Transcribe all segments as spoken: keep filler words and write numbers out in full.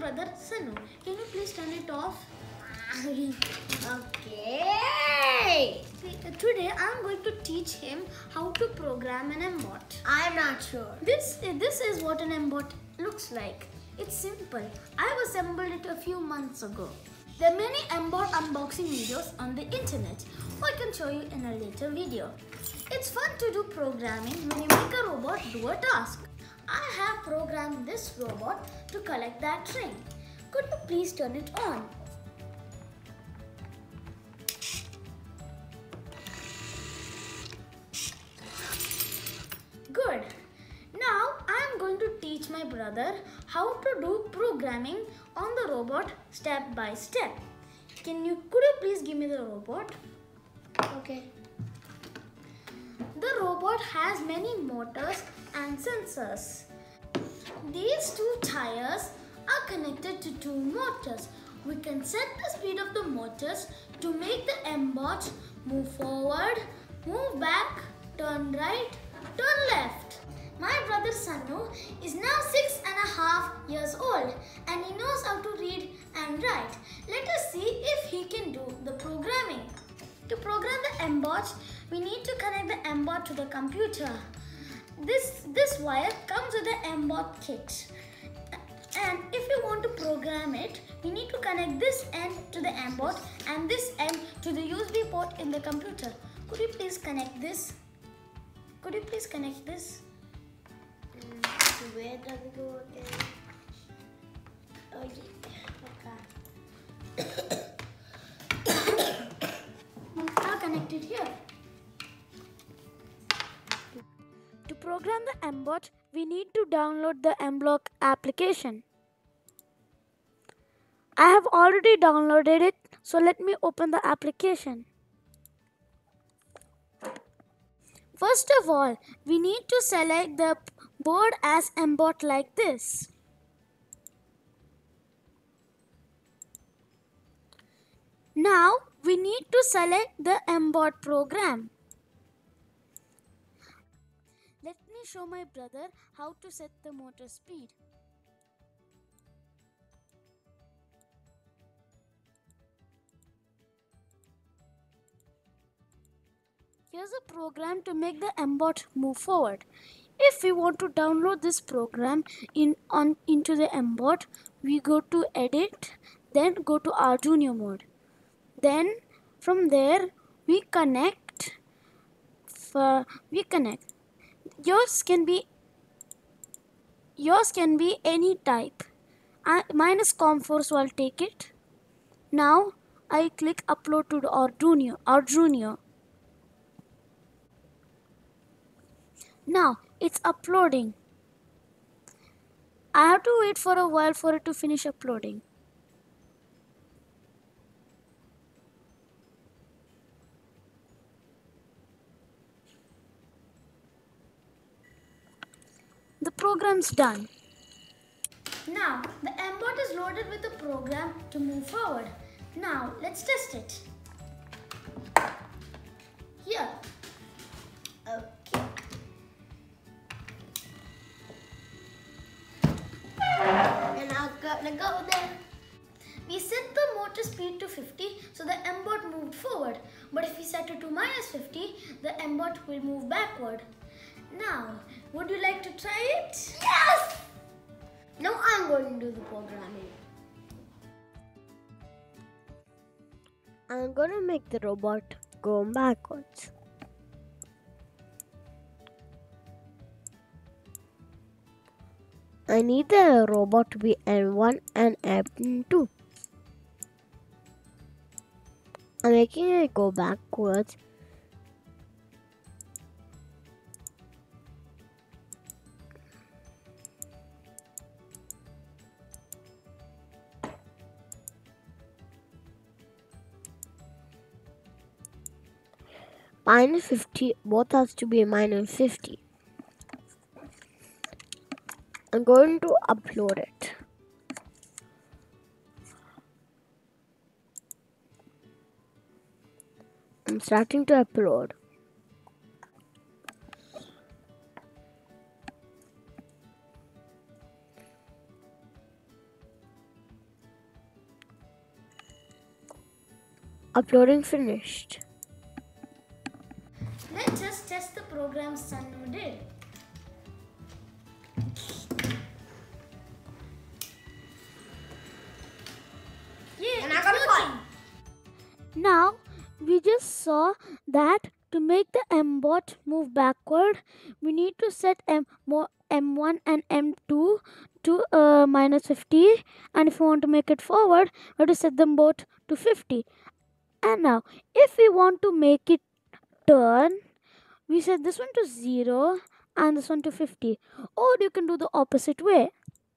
brother Sannu. Can you please turn it off? Okay. Today I am going to teach him how to program an mBot. I'm not sure. This, this is what an mBot looks like. It's simple. I have assembled it a few months ago. There are many mBot unboxing videos on the internet. I can show you in a later video. It's fun to do programming when you make a robot do a task. I have programmed this robot to collect that train. Could you please turn it on? Good. Now I am going to teach my brother how to do programming on the robot step by step. Can you could you please give me the robot? Okay. The robot has many motors and sensors. These two tires are connected to two motors. We can set the speed of the motors to make the mBot move forward, move back, turn right, turn left. My brother Sannu is now six and a half years old and he knows how to read and write. Let us see if he can do the programming. To program the mBot, we need to connect the mBot to the computer. This, this wire comes with the mBot kit. And if you want to program it, we need to connect this end to the mBot and this end to the U S B port in the computer. Could you please connect this? Could you please connect this? Mm, where does it go again? Oh yeah. Okay. I'll connect it here. To program the mBot, we need to download the mBlock application. I have already downloaded it, so let me open the application. First of all, we need to select the board as mBot like this. Now, we need to select the mBot program. Let me show my brother how to set the motor speed. Here's a program to make the mBot move forward. If we want to download this program in on into the mBot, we go to Edit, then go to Arduino mode. Then from there we connect. For, we connect. Yours can be yours can be any type. I, mine is COM four, so I'll take it. Now I click Upload to the Arduino. Arduino. Now it's uploading. I have to wait for a while for it to finish uploading. The program's done. Now the mBot is loaded with the program to move forward. Now let's test it. Here. Okay. And I'm gonna go there. We set the motor speed to fifty, so the mBot moved forward. But if we set it to minus fifty, the mBot will move backward. Now, would you like to try it? Yes! Now I'm going to do the programming. I'm going to make the robot go backwards. I need the robot to be N one and N two. I'm making it go backwards. minus fifty, both has to be minus fifty. I'm going to upload it. I'm starting to upload. Uploading finished. Let's just test the program Sannu did. Yeah, and I got a fun. Now we just saw that to make the mBot move backward, we need to set M M1 and M two to uh, minus fifty, and if we want to make it forward, we have to set them both to fifty. And now, if we want to make it turn, we set this one to zero and this one to fifty. Or you can do the opposite way.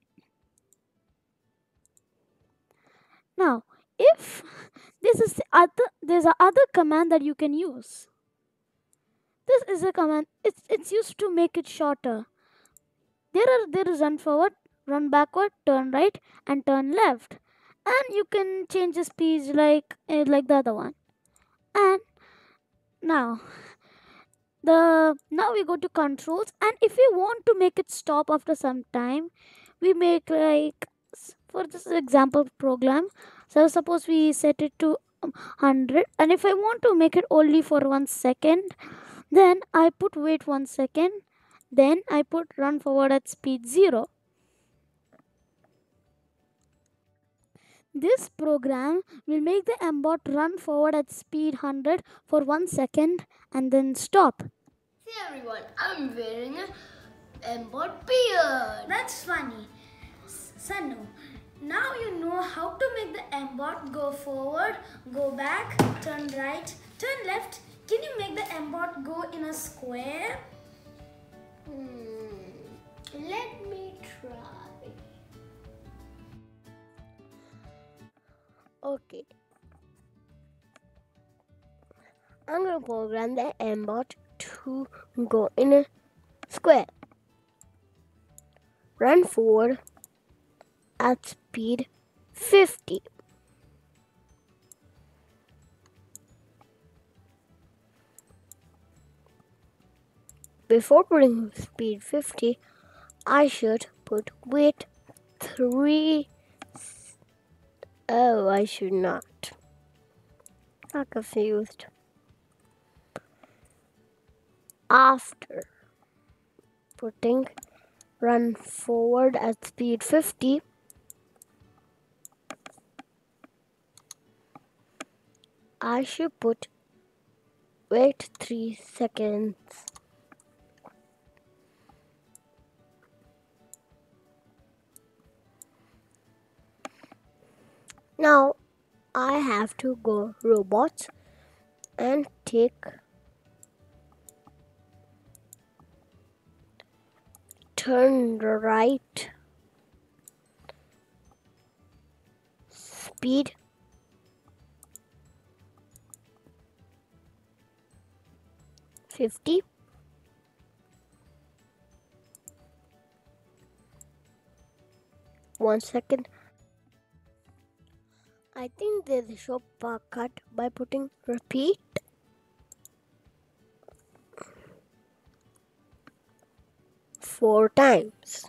Now, if this is the other, there's a other command that you can use. This is a command. It's it's used to make it shorter. There are there is run forward, run backward, turn right, and turn left. And you can change the speed like uh, like the other one. And now the now we go to controls, and if we want to make it stop after some time, we make like for this example program. So suppose we set it to one hundred, and if I want to make it only for one second, then I put wait one second, then I put run forward at speed zero. This program will make the mBot run forward at speed one hundred for one second and then stop. See everyone, I'm wearing a mBot beard. That's funny. Sannu, now you know how to make the mBot go forward, go back, turn right, turn left. Can you make the mBot go in a square? Hmm. Let me try. Okay. I'm going to program the mBot to go in a square. Run forward at speed fifty. Before putting speed fifty, I should put wait three. Oh, I should not. I'm confused. After putting run forward at speed fifty, I should put wait three seconds. Now I have to go robots and take turn right speed fifty. One second. I think there's a shortcut by putting repeat. Four times.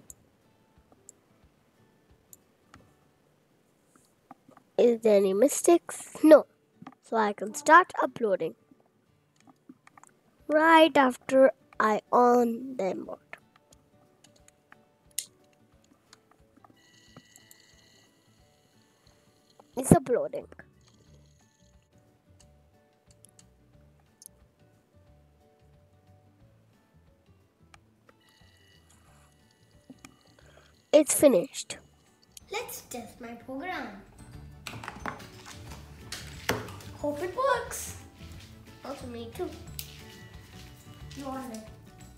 Is there any mistakes? No. So I can start uploading. Right after I on the mBot. It's uploading. It's finished. Let's test my program. Hope it works. Also me too. You want it?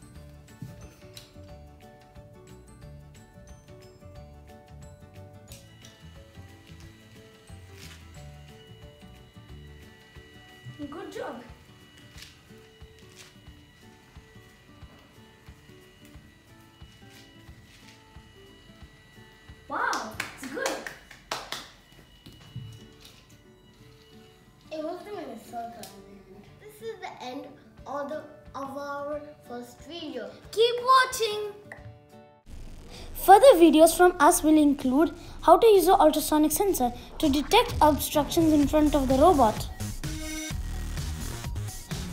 Good job. Wow, it's good. It was doing a circle. This is the end of the of our first video. Keep watching. Further videos from us will include how to use an ultrasonic sensor to detect obstructions in front of the robot.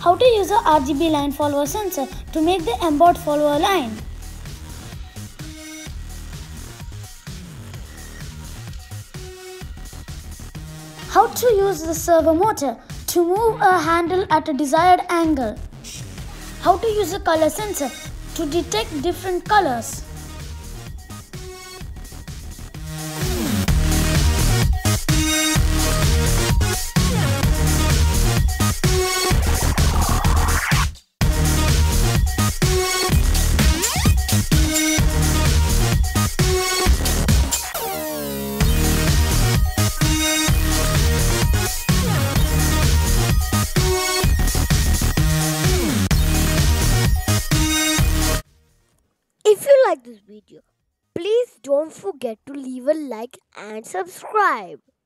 How to use a R G B line follower sensor to make the mBot follow a line. How to use the servo motor to move a handle at a desired angle. How to use a color sensor to detect different colors. If you like this video, please don't forget to leave a like and subscribe.